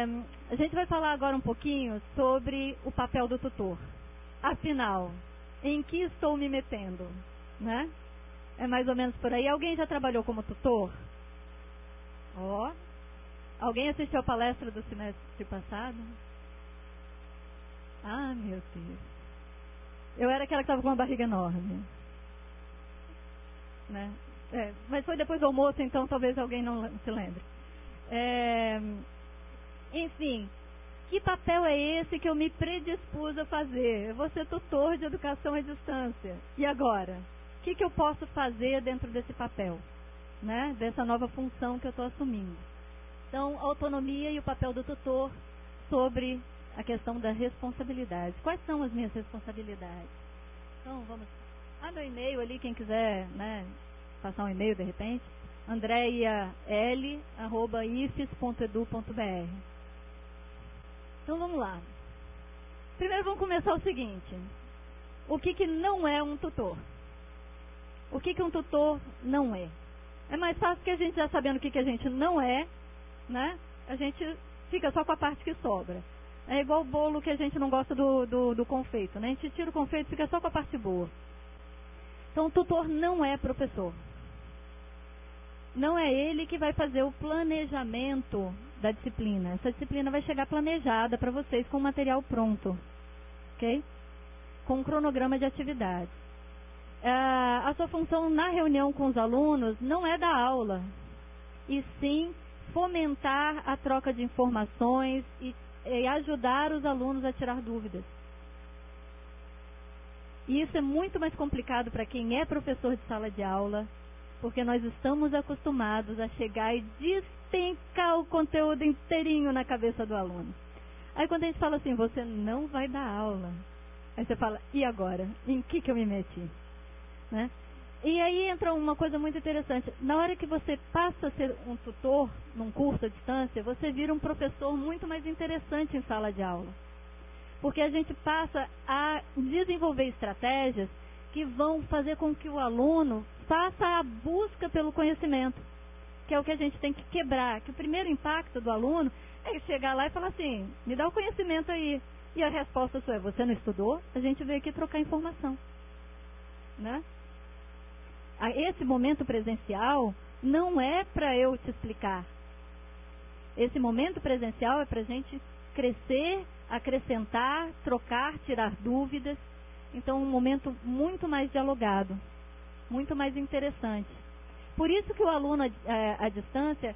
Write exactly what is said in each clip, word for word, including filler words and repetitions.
É, a gente vai falar agora um pouquinho sobre o papel do tutor. Afinal, em que estou me metendo, né? É mais ou menos por aí. Alguém já trabalhou como tutor? Ó, oh. Alguém assistiu a palestra do semestre passado? Ah, meu Deus. Eu era aquela que estava com uma barriga enorme, né? É, mas foi depois do almoço, então talvez alguém não se lembre. É, enfim, que papel é esse que eu me predispus a fazer? Eu vou ser tutor de educação à distância. E agora? O que, que eu posso fazer dentro desse papel, né? Dessa nova função que eu estou assumindo? Então, a autonomia e o papel do tutor sobre a questão da responsabilidade. Quais são as minhas responsabilidades? Então, vamos... Ah, meu e-mail ali, quem quiser, né, passar um e-mail de repente, andreia l arroba ifes ponto edu ponto br. Então, vamos lá. Primeiro, vamos começar o seguinte. O que, que não é um tutor? O que, que um tutor não é? É mais fácil que a gente já sabendo o que, que a gente não é, né? A gente fica só com a parte que sobra. É igual o bolo que a gente não gosta do, do, do confeito, né? A gente tira o confeito e fica só com a parte boa. Então, o tutor não é professor. Não é ele que vai fazer o planejamento da disciplina. Essa disciplina vai chegar planejada para vocês com o material pronto, ok? Com um cronograma de atividades. Ah, a sua função na reunião com os alunos não é dar aula, e sim fomentar a troca de informações e, e ajudar os alunos a tirar dúvidas. E isso é muito mais complicado para quem é professor de sala de aula, porque nós estamos acostumados a chegar e despencar o conteúdo inteirinho na cabeça do aluno. Aí quando a gente fala assim, você não vai dar aula, aí você fala, e agora? Em que que eu me meti? Né? E aí entra uma coisa muito interessante. Na hora que você passa a ser um tutor num curso à distância, você vira um professor muito mais interessante em sala de aula. Porque a gente passa a desenvolver estratégias que vão fazer com que o aluno faça a busca pelo conhecimento, que é o que a gente tem que quebrar. Que o primeiro impacto do aluno é chegar lá e falar assim, me dá o conhecimento aí. E a resposta sua é, você não estudou? A gente veio aqui trocar informação, né? Esse momento presencial não é para eu te explicar. Esse momento presencial é para a gente crescer, acrescentar, trocar, tirar dúvidas. Então, um momento muito mais dialogado, muito mais interessante. Por isso que o aluno é, à distância,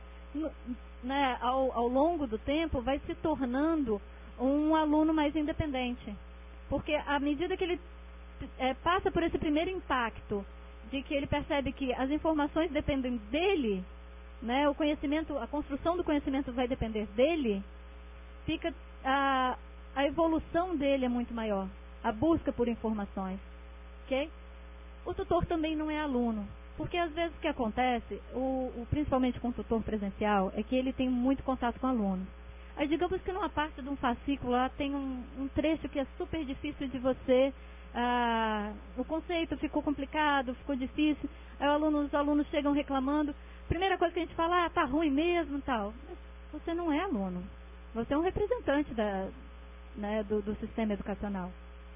né, ao, ao longo do tempo, vai se tornando um aluno mais independente. Porque à medida que ele é, passa por esse primeiro impacto, de que ele percebe que as informações dependem dele, né, o conhecimento, a construção do conhecimento vai depender dele, fica a, a evolução dele é muito maior, a busca por informações, ok? O tutor também não é aluno, porque às vezes o que acontece, o, o, principalmente com o tutor presencial, é que ele tem muito contato com o aluno. Aí digamos que numa parte de um fascículo lá tem um, um trecho que é super difícil de você... Ah, o conceito ficou complicado, ficou difícil, aí o aluno, os alunos chegam reclamando, primeira coisa que a gente fala, ah, tá ruim mesmo e tal. Mas você não é aluno, você é um representante da, né, do, do sistema educacional.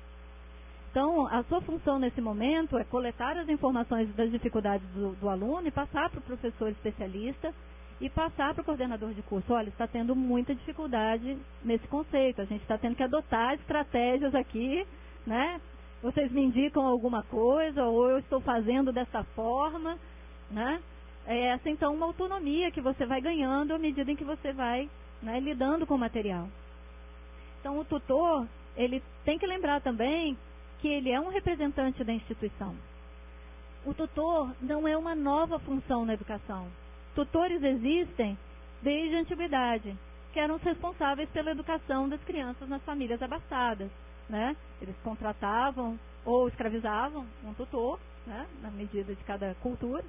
Então, a sua função nesse momento é coletar as informações das dificuldades do, do aluno e passar para o professor especialista e passar para o coordenador de curso. Olha, está tendo muita dificuldade nesse conceito, a gente está tendo que adotar estratégias aqui, né? Vocês me indicam alguma coisa, ou eu estou fazendo dessa forma, né? É essa, então, uma autonomia que você vai ganhando à medida em que você vai, né, lidando com o material. Então, o tutor, ele tem que lembrar também que ele é um representante da instituição. O tutor não é uma nova função na educação. Tutores existem desde a antiguidade, que eram os responsáveis pela educação das crianças nas famílias abastadas. Né? Eles contratavam ou escravizavam um tutor, né, na medida de cada cultura,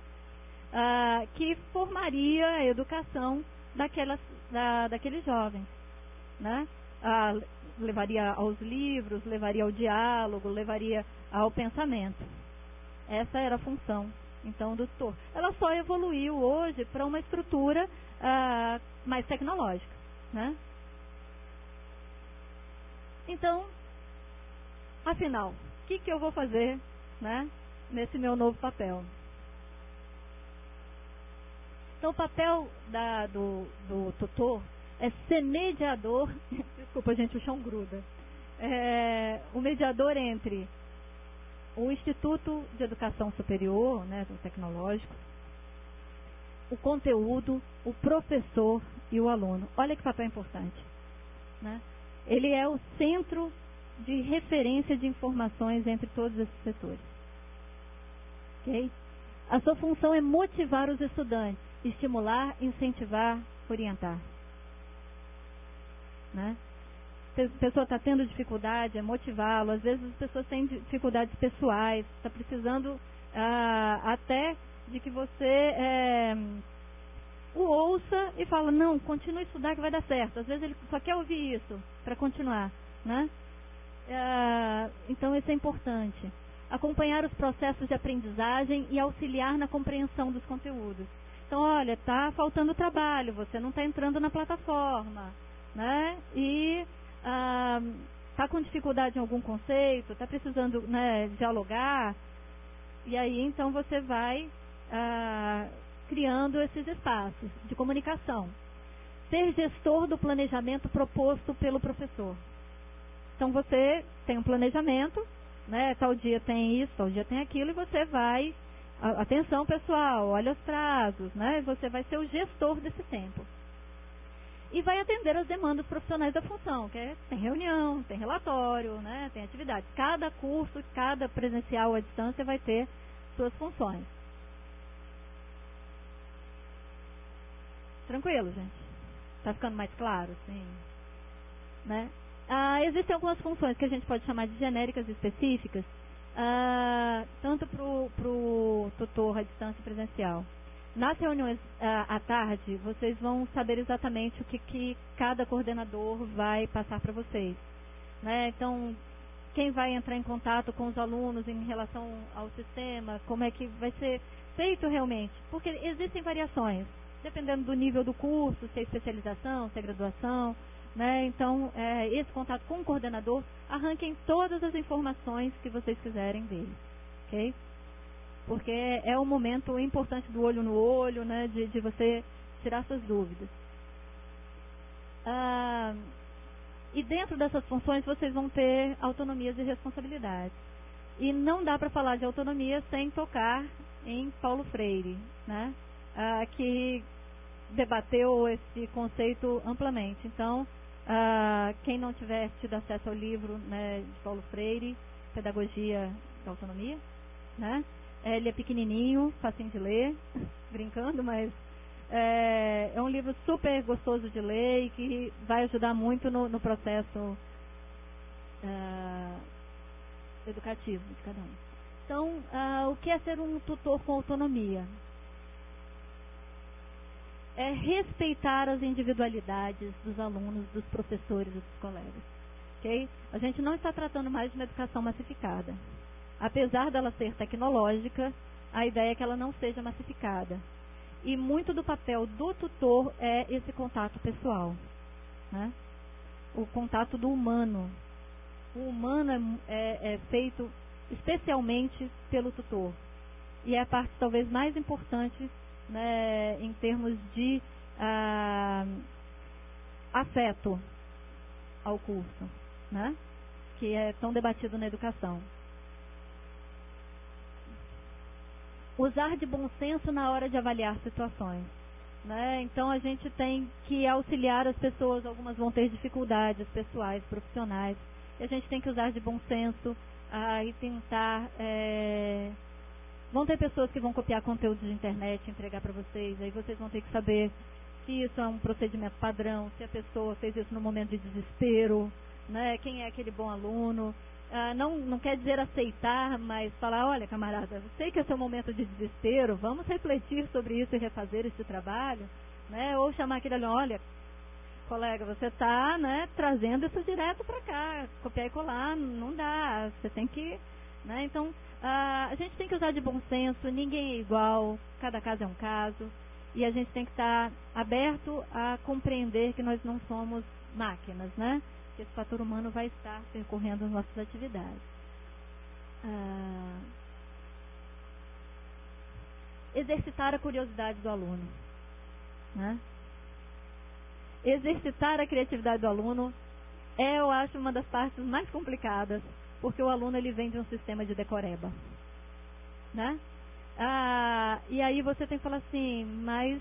ah, que formaria a educação daquelas, da, daqueles jovens. Né? Ah, levaria aos livros, levaria ao diálogo, levaria ao pensamento. Essa era a função, então, do tutor. Ela só evoluiu hoje para uma estrutura ah, mais tecnológica, né? Então, afinal, o que, que eu vou fazer, né, nesse meu novo papel? Então, o papel da, do, do tutor é ser mediador, desculpa, gente, o chão gruda, é, o mediador entre o Instituto de Educação Superior, né, do tecnológico, o conteúdo, o professor e o aluno. Olha que papel importante, né? Ele é o centro de referência de informações entre todos esses setores. Ok? A sua função é motivar os estudantes, estimular, incentivar, orientar. Né? A pessoa está tendo dificuldade, é motivá-lo. Às vezes as pessoas têm dificuldades pessoais, está precisando ah, até de que você é, o ouça e fala, não, continue a estudar que vai dar certo. Às vezes ele só quer ouvir isso para continuar. Né? Ah, então isso é importante. Acompanhar os processos de aprendizagem e auxiliar na compreensão dos conteúdos. Então, olha, está faltando trabalho, você não está entrando na plataforma, né? E está ah, com dificuldade em algum conceito, está precisando, né, dialogar, e aí então você vai ah, criando esses espaços de comunicação. Ser gestor do planejamento proposto pelo professor. Então você tem um planejamento, né, tal dia tem isso, tal dia tem aquilo, e você vai, atenção pessoal, olha os prazos, né, você vai ser o gestor desse tempo. E vai atender as demandas profissionais da função, que é, tem reunião, tem relatório, né, tem atividades. Cada curso, cada presencial à distância vai ter suas funções. Tranquilo, gente? Está ficando mais claro? Sim. Né? Ah, existem algumas funções que a gente pode chamar de genéricas e específicas, ah, tanto para o tutor à distância e presencial. Nas reuniões ah, à tarde, vocês vão saber exatamente o que, que cada coordenador vai passar para vocês. Né? Então, quem vai entrar em contato com os alunos em relação ao sistema, como é que vai ser feito realmente. Porque existem variações, dependendo do nível do curso, se é especialização, se é graduação. Né? Então, é, esse contato com o coordenador, arranquem todas as informações que vocês quiserem dele. Ok? Porque é um momento importante do olho no olho, né, de, de você tirar suas dúvidas. Ah, e dentro dessas funções vocês vão ter autonomias e responsabilidades. E não dá para falar de autonomia sem tocar em Paulo Freire, né, ah, que debateu esse conceito amplamente. Então, ah, quem não tiver tido acesso ao livro, né, de Paulo Freire, Pedagogia da Autonomia, né, ele é pequenininho, facinho de ler, brincando, mas é, é um livro super gostoso de ler e que vai ajudar muito no, no processo uh, educativo de cada um. Então, uh, o que é ser um tutor com autonomia? É respeitar as individualidades dos alunos, dos professores e dos colegas. Okay? A gente não está tratando mais de uma educação massificada. Apesar dela ser tecnológica, a ideia é que ela não seja massificada. E muito do papel do tutor é esse contato pessoal. Né? O contato do humano. O humano é, é, é feito especialmente pelo tutor. E é a parte talvez mais importante, né, em termos de ah, afeto ao curso, né, que é tão debatido na educação. Usar de bom senso na hora de avaliar situações. Né? Então, a gente tem que auxiliar as pessoas, algumas vão ter dificuldades pessoais, profissionais, e a gente tem que usar de bom senso ah, e tentar... É... Vão ter pessoas que vão copiar conteúdos de internet e entregar para vocês, aí vocês vão ter que saber se isso é um procedimento padrão, se a pessoa fez isso no momento de desespero, né? Quem é aquele bom aluno. Ah, não, não quer dizer aceitar, mas falar, olha, camarada, eu sei que esse é um momento de desespero, vamos refletir sobre isso e refazer esse trabalho, né? Ou chamar aquele aluno, olha, colega, você está, né, trazendo isso direto para cá, copiar e colar, não dá, você tem que... Né? Então, ah, a gente tem que usar de bom senso, ninguém é igual, cada caso é um caso, e a gente tem que estar aberto a compreender que nós não somos máquinas, né? Que que esse fator humano vai estar percorrendo as nossas atividades. Ah, exercitar a curiosidade do aluno, né? Exercitar a criatividade do aluno é, eu acho, uma das partes mais complicadas, porque o aluno ele vem de um sistema de decoreba, né? Ah, e aí você tem que falar assim, mas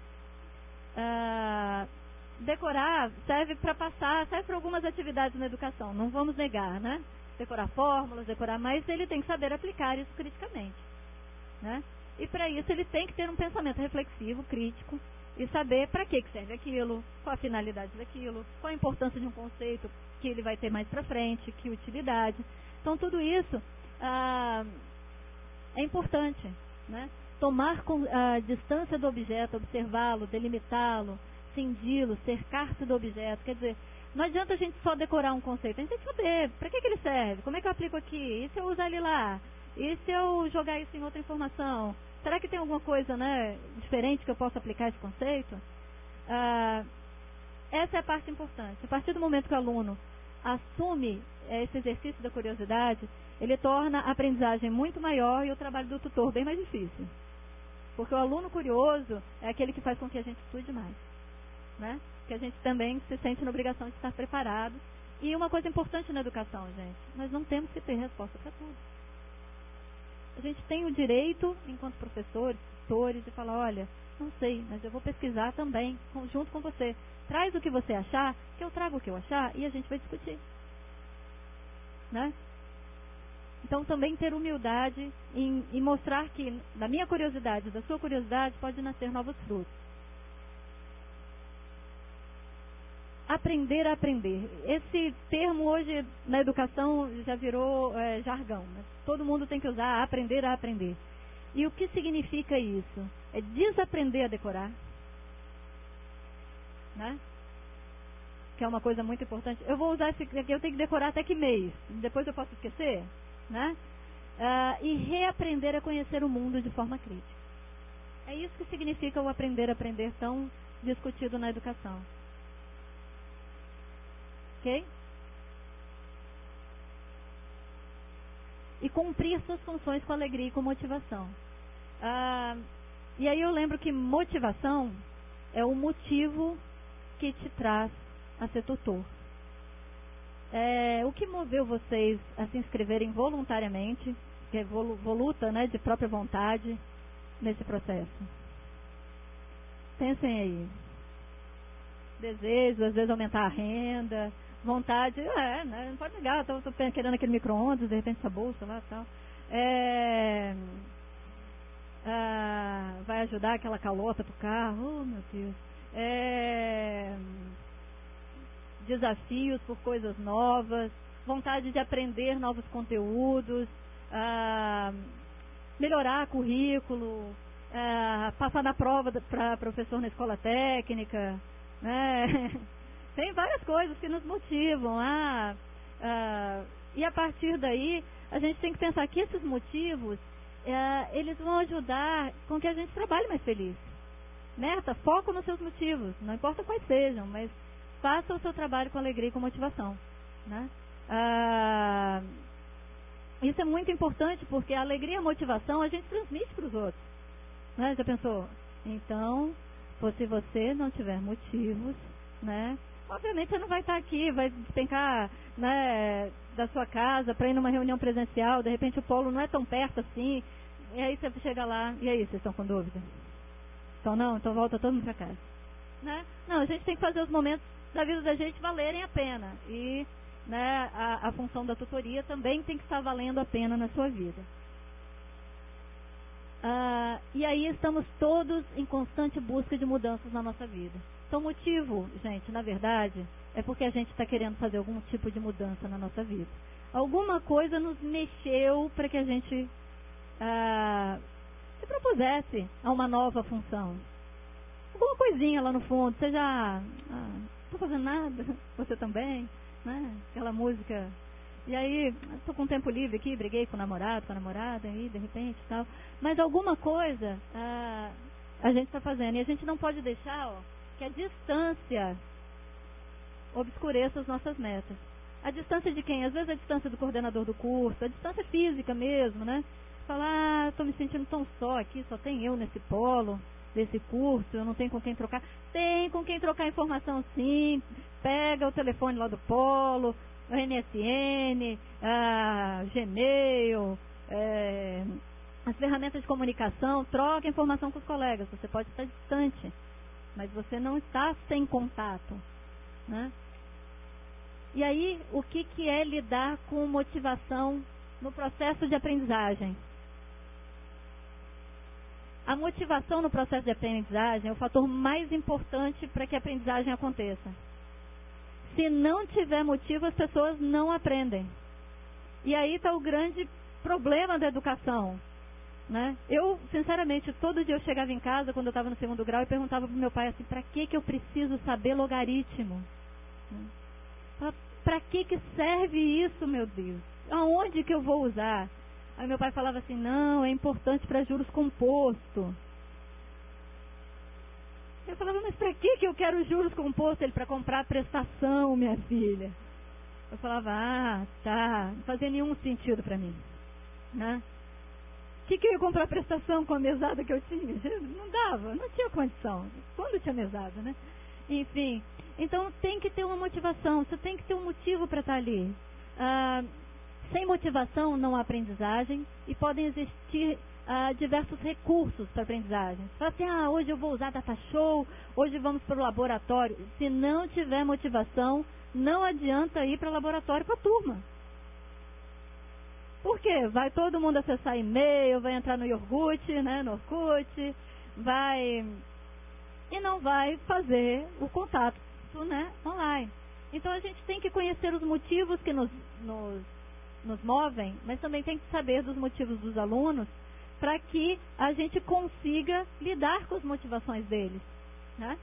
ah, decorar serve para passar, serve para algumas atividades na educação, não vamos negar, né? Decorar fórmulas, decorar, mas ele tem que saber aplicar isso criticamente, né? E para isso ele tem que ter um pensamento reflexivo, crítico, e saber para que serve aquilo, qual a finalidade daquilo, qual a importância de um conceito que ele vai ter mais para frente, que utilidade. Então tudo isso ah, é importante, né? Tomar a distância do objeto, observá-lo, delimitá-lo, cindi-lo, cercar-se do objeto. Quer dizer, não adianta a gente só decorar um conceito, a gente tem que saber para que, que ele serve, como é que eu aplico aqui, e se eu usar ele lá, e se eu jogar isso em outra informação, será que tem alguma coisa, né, diferente que eu possa aplicar esse conceito? Ah, essa é a parte importante. A partir do momento que o aluno assume esse exercício da curiosidade, ele torna a aprendizagem muito maior e o trabalho do tutor bem mais difícil. Porque o aluno curioso é aquele que faz com que a gente estude mais, né? Que a gente também se sente na obrigação de estar preparado. E uma coisa importante na educação, gente, nós não temos que ter resposta para tudo. A gente tem o direito, enquanto professores, tutores, de falar, olha, não sei, mas eu vou pesquisar também, junto com você. Traz o que você achar, que eu trago o que eu achar e a gente vai discutir, né? Então também ter humildade em, em mostrar que da minha curiosidade, da sua curiosidade, pode nascer novos frutos. Aprender a aprender. Esse termo hoje na educação já virou é, jargão, né? Todo mundo tem que usar aprender a aprender. E o que significa isso? É desaprender a decorar, né? Que é uma coisa muito importante. Eu vou usar esse aqui, eu tenho que decorar até que mês? Depois eu posso esquecer? Né? Ah, e reaprender a conhecer o mundo de forma crítica. É isso que significa o aprender a aprender tão discutido na educação. Ok? E cumprir suas funções com alegria e com motivação. Ah, e aí eu lembro que motivação é o motivo que te traz a ser tutor. É, o que moveu vocês a se inscreverem voluntariamente, que é voluta, né, de própria vontade, nesse processo? Pensem aí. Desejo, às vezes aumentar a renda, vontade, é, né, não pode negar, estou querendo aquele micro-ondas, de repente essa bolsa lá e tal. É, ah, vai ajudar aquela calota pro carro, oh meu Deus. É, desafios por coisas novas, vontade de aprender novos conteúdos, ah, melhorar currículo, ah, passar na prova para professor na escola técnica, né? Tem várias coisas que nos motivam. Ah, ah, e a partir daí, a gente tem que pensar que esses motivos, ah, eles vão ajudar com que a gente trabalhe mais feliz. Meta, foco nos seus motivos, não importa quais sejam, mas faça o seu trabalho com alegria e com motivação, né? Ah, isso é muito importante, porque a alegria e a motivação a gente transmite para os outros, né? Já pensou? Então, se você não tiver motivos, né? Obviamente você não vai estar aqui, vai despencar, né, da sua casa para ir numa reunião presencial, de repente o polo não é tão perto assim, e aí você chega lá, e aí, vocês estão com dúvida? Então não, então volta todo mundo para casa, né? Não, a gente tem que fazer os momentos da vida da gente valerem a pena. E, né, a, a função da tutoria também tem que estar valendo a pena na sua vida. Ah, e aí estamos todos em constante busca de mudanças na nossa vida. Então o motivo, gente, na verdade, é porque a gente está querendo fazer algum tipo de mudança na nossa vida. Alguma coisa nos mexeu para que a gente ah, se propusesse a uma nova função. Alguma coisinha lá no fundo, você já... Ah, estou fazendo nada, você também, né? Aquela música. E aí, estou com tempo livre aqui, briguei com o namorado, com a namorada, aí de repente e tal. Mas alguma coisa ah, a gente está fazendo. E a gente não pode deixar, ó, que a distância obscureça as nossas metas. A distância de quem? Às vezes a distância do coordenador do curso, a distância física mesmo, né? Falar, ah, estou me sentindo tão só aqui, só tem eu nesse polo, desse curso, eu não tenho com quem trocar. Tem com quem trocar informação sim, pega o telefone lá do polo, o M S N, a Gmail, é, as ferramentas de comunicação, troca informação com os colegas. Você pode estar distante, mas você não está sem contato, né? E aí, o que, que é lidar com motivação no processo de aprendizagem? A motivação no processo de aprendizagem é o fator mais importante para que a aprendizagem aconteça. Se não tiver motivo, as pessoas não aprendem. E aí está o grande problema da educação, né? Eu, sinceramente, todo dia eu chegava em casa, quando eu estava no segundo grau, e perguntava para o meu pai assim, para que, que eu preciso saber logaritmo? Para que, que serve isso, meu Deus? Aonde que eu vou usar? Aí meu pai falava assim, não, é importante para juros compostos. Eu falava, mas para que, que eu quero juros compostos? Ele, para comprar a prestação, minha filha. Eu falava, ah, tá, não fazia nenhum sentido para mim, né? O que, que eu ia comprar prestação com a mesada que eu tinha? Não dava, não tinha condição. Quando tinha mesada, né? Enfim, então tem que ter uma motivação, você tem que ter um motivo para estar ali. Ah, sem motivação não há aprendizagem e podem existir ah, diversos recursos para aprendizagem. Você fala assim, ah, hoje eu vou usar data show, hoje vamos para o laboratório. Se não tiver motivação, não adianta ir para o laboratório com a turma. Por quê? Vai todo mundo acessar e-mail, vai entrar no iogurte, né, no Orkut, vai... e não vai fazer o contato, né, online. Então a gente tem que conhecer os motivos que nos, nos, nos movem, mas também tem que saber dos motivos dos alunos para que a gente consiga lidar com as motivações deles, né?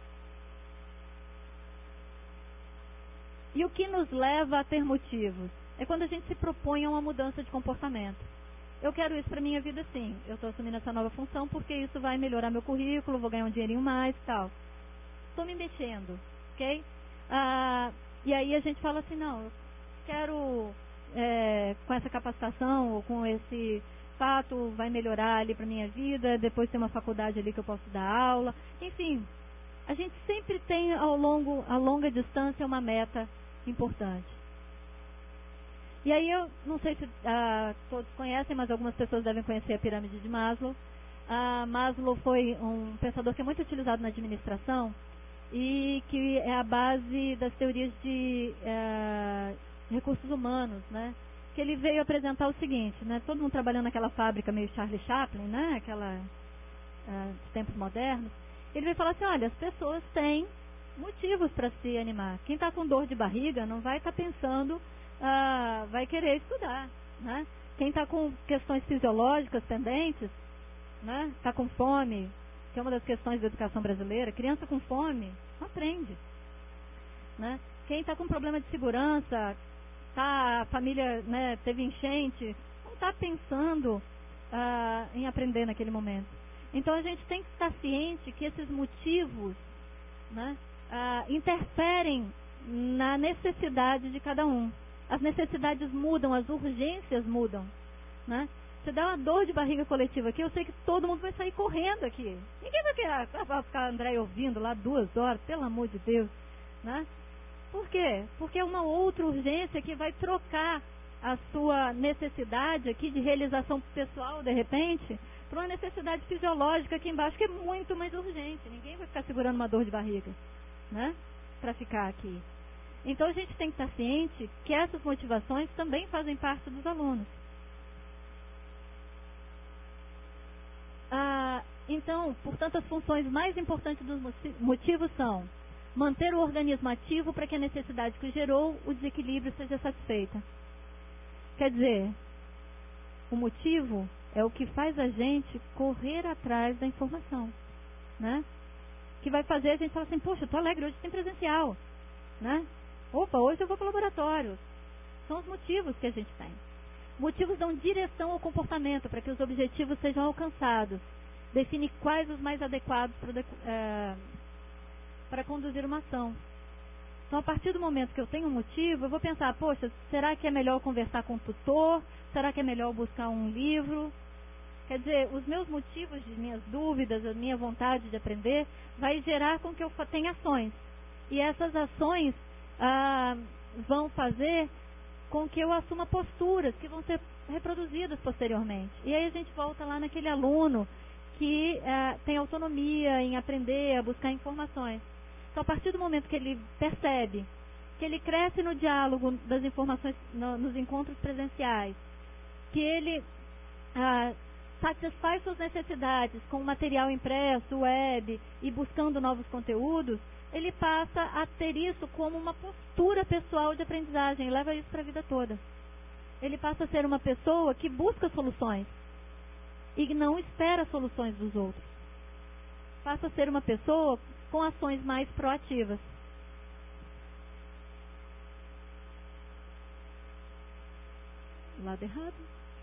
E o que nos leva a ter motivos? É quando a gente se propõe a uma mudança de comportamento. Eu quero isso para a minha vida, sim. Eu estou assumindo essa nova função porque isso vai melhorar meu currículo, vou ganhar um dinheirinho mais e tal. Estou me mexendo, ok? Ah, e aí a gente fala assim, não, eu quero, é, com essa capacitação ou com esse fato, vai melhorar ali para a minha vida, depois tem uma faculdade ali que eu posso dar aula. Enfim, a gente sempre tem ao longo, a longa distância uma meta importante. E aí eu não sei se ah, todos conhecem, mas algumas pessoas devem conhecer a pirâmide de Maslow. Ah, Maslow foi um pensador que é muito utilizado na administração e que é a base das teorias de ah, recursos humanos, né? Que ele veio apresentar o seguinte, né? Todo mundo trabalhando naquela fábrica meio Charlie Chaplin, né? Aquela ah, dos tempos modernos. Ele veio falar assim, olha, as pessoas têm motivos para se animar. Quem está com dor de barriga não vai estar tá pensando... Ah, vai querer estudar, né? Quem está com questões fisiológicas pendentes, né? Está com fome, que é uma das questões da educação brasileira, criança com fome não aprende, né? Quem está com problema de segurança, tá, a família, né, teve enchente, não está pensando ah, em aprender naquele momento. Então a gente tem que estar ciente que esses motivos, né, ah, interferem na necessidade de cada um. As necessidades mudam, as urgências mudam, né? Você dá uma dor de barriga coletiva aqui, eu sei que todo mundo vai sair correndo aqui. Ninguém vai querer vai ficar André ouvindo lá duas horas, pelo amor de Deus, né? Por quê? Porque é uma outra urgência que vai trocar a sua necessidade aqui de realização pessoal, de repente, por uma necessidade fisiológica aqui embaixo, que é muito mais urgente. Ninguém vai ficar segurando uma dor de barriga, né? Para ficar aqui. Então a gente tem que estar ciente que essas motivações também fazem parte dos alunos. Ah, então, portanto, as funções mais importantes dos motivos são manter o organismo ativo para que a necessidade que gerou o desequilíbrio seja satisfeita. Quer dizer, o motivo é o que faz a gente correr atrás da informação, né? Que vai fazer a gente falar assim, poxa, eu estou alegre, hoje tem presencial, né? Opa, hoje eu vou para o laboratório. São os motivos que a gente tem. Motivos dão direção ao comportamento para que os objetivos sejam alcançados. Define quais os mais adequados para, é, para conduzir uma ação. Então, a partir do momento que eu tenho um motivo, eu vou pensar, poxa, será que é melhor conversar com o tutor? Será que é melhor buscar um livro? Quer dizer, os meus motivos, de minhas dúvidas, a minha vontade de aprender, vai gerar com que eu tenha ações. E essas ações ah, vão fazer com que eu assuma posturas que vão ser reproduzidas posteriormente. E aí a gente volta lá naquele aluno que ah, tem autonomia em aprender, a buscar informações. Então, a partir do momento que ele percebe que ele cresce no diálogo das informações, no, nos encontros presenciais, que ele ah, satisfaz suas necessidades com material impresso, web e buscando novos conteúdos, ele passa a ter isso como uma postura pessoal de aprendizagem e leva isso para a vida toda. Ele passa a ser uma pessoa que busca soluções e não espera soluções dos outros. Passa a ser uma pessoa com ações mais proativas. Lado errado.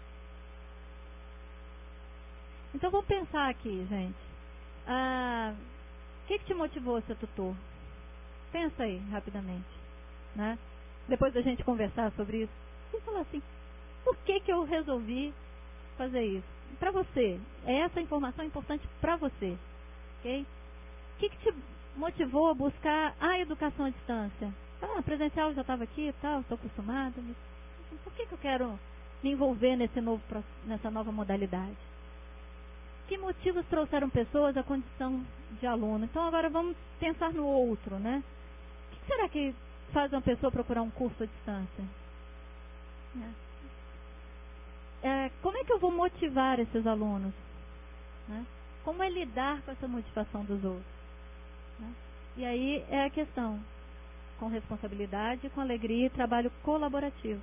Então vamos pensar aqui, gente. Ah, o que, que te motivou a ser tutor? Pensa aí, rapidamente. Né? Depois da gente conversar sobre isso, você falar assim, por que, que eu resolvi fazer isso? Para você. Essa informação é importante para você. Ok? O que, que te motivou a buscar a educação à distância? Ah, presencial já estava aqui e tal, estou acostumada. Mas por que, que eu quero me envolver nesse novo, nessa nova modalidade? Que motivos trouxeram pessoas à condição de aluno? Então agora vamos pensar no outro, né? O que será que faz uma pessoa procurar um curso à distância? É. É, como é que eu vou motivar esses alunos? Né? Como é lidar com essa motivação dos outros? Né? E aí é a questão, com responsabilidade, com alegria e trabalho colaborativo.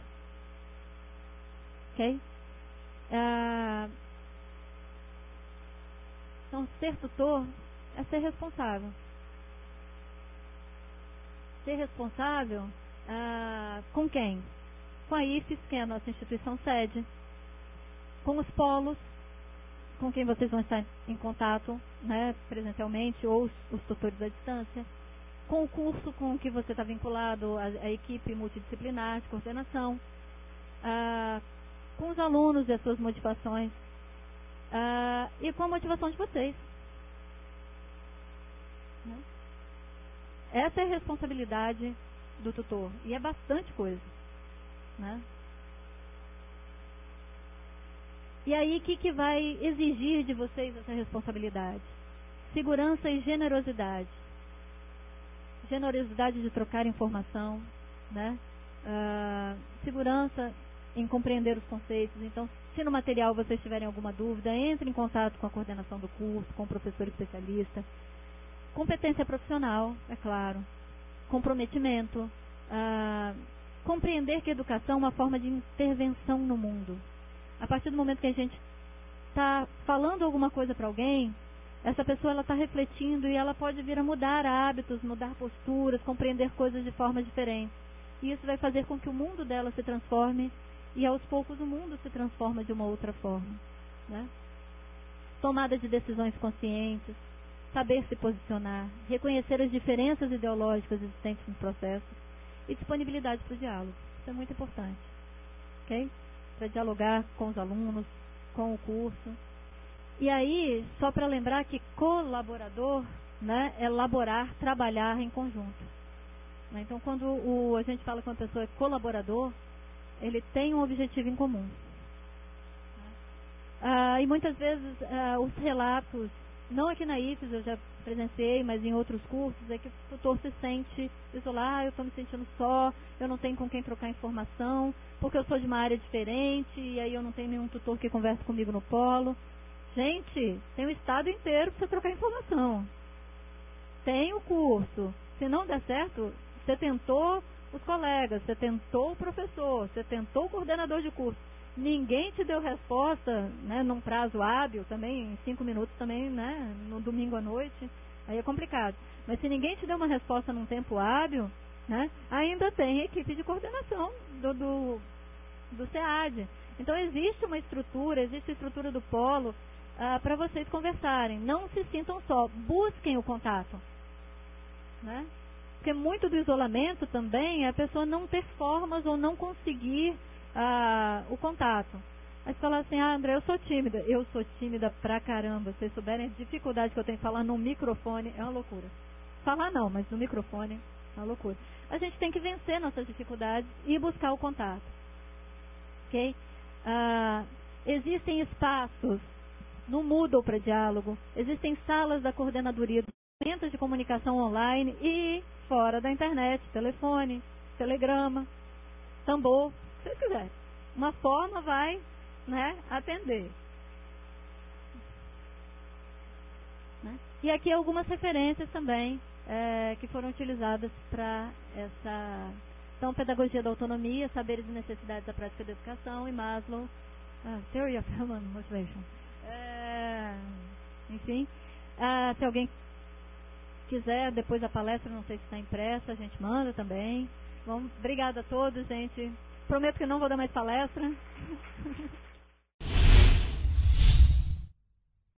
Ok? Ah, então, ser tutor é ser responsável. Ser responsável ah, com quem? Com a I F E S, que é a nossa instituição sede, com os polos, com quem vocês vão estar em contato, né, presencialmente, ou os, os tutores à distância, com o curso com que você está vinculado, a, a equipe multidisciplinar de coordenação, ah, com os alunos e as suas motivações, ah, e com a motivação de vocês. Né? Essa é a responsabilidade do tutor, e é bastante coisa. Né? E aí, o que, que vai exigir de vocês essa responsabilidade? Segurança e generosidade. Generosidade de trocar informação, né? Uh, segurança em compreender os conceitos. Então, se no material vocês tiverem alguma dúvida, entre em contato com a coordenação do curso, com o professor especialista. Competência profissional, é claro. Comprometimento. Uh, compreender que a educação é uma forma de intervenção no mundo. A partir do momento que a gente está falando alguma coisa para alguém, essa pessoa ela está refletindo e ela pode vir a mudar hábitos, mudar posturas, compreender coisas de forma diferente. E isso vai fazer com que o mundo dela se transforme e aos poucos o mundo se transforma de uma outra forma. Né? Tomada de decisões conscientes, saber se posicionar, reconhecer as diferenças ideológicas existentes no processo e disponibilidade para o diálogo. Isso é muito importante. Ok? Para dialogar com os alunos, com o curso. E aí, só para lembrar que colaborador, né, é elaborar, trabalhar em conjunto. Né? Então, quando o, a gente fala que uma pessoa é colaborador, ele tem um objetivo em comum. Ah, e muitas vezes ah, os relatos, não aqui na I F E S, eu já presenciei, mas em outros cursos, é que o tutor se sente isolado, ah, eu estou me sentindo só, eu não tenho com quem trocar informação, porque eu sou de uma área diferente, e aí eu não tenho nenhum tutor que converse comigo no polo. Gente, tem o estado inteiro para você trocar informação. Tem o curso. Se não der certo, você tentou os colegas, você tentou o professor, você tentou o coordenador de curso. Ninguém te deu resposta, né, num prazo hábil também, em cinco minutos também, né, no domingo à noite, aí é complicado. Mas se ninguém te deu uma resposta num tempo hábil, né, ainda tem equipe de coordenação do, do, do SEAD. Então existe uma estrutura, existe a estrutura do polo ah, para vocês conversarem. Não se sintam só, busquem o contato. Né? Porque muito do isolamento também é a pessoa não ter formas ou não conseguir ah, o contato. Aí você fala assim, ah, André, eu sou tímida. Eu sou tímida pra caramba. Se vocês souberem a dificuldade que eu tenho de falar no microfone, é uma loucura. Falar não, mas no microfone é uma loucura. A gente tem que vencer nossas dificuldades e buscar o contato. Ok? Ah, existem espaços no Moodle para diálogo, existem salas da coordenadoria, ferramentas de comunicação online e fora da internet, telefone, telegrama, tambor, se vocês quiserem. Uma forma vai, né, atender. Né? E aqui algumas referências também é, que foram utilizadas para essa... Então, Pedagogia da Autonomia, Saberes e Necessidades da Prática da Educação e Maslow, uh, Theory of Human Motivation. É, enfim, uh, se alguém quiser, depois da palestra, não sei se está impressa, a gente manda também. Bom, obrigada a todos, gente. Prometo que não vou dar mais palestra.